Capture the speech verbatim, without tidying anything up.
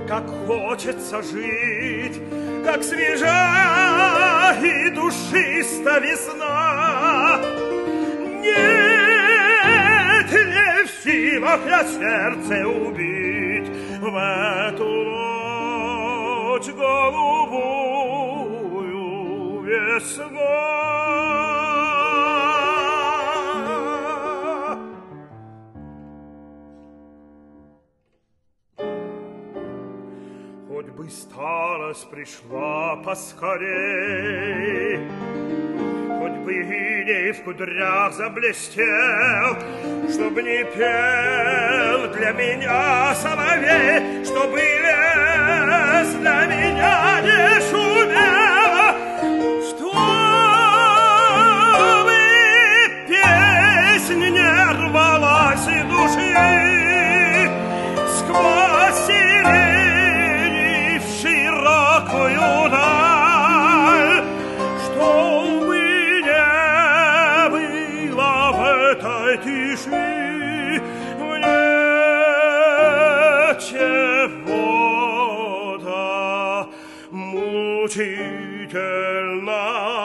как хочется жить, как свежа и душиста весна. Нет ли в силах я сердце убить в эту ночь голубую весна? Хоть бы старость пришла поскорей, хоть бы иней в кудрях заблестел, чтобы не пел для меня соловей, чтобы лес для меня не шумел, чтобы песня не рвалась из души сквозь сирени в широкую даль, чтобы тиши мне чего-то мучительно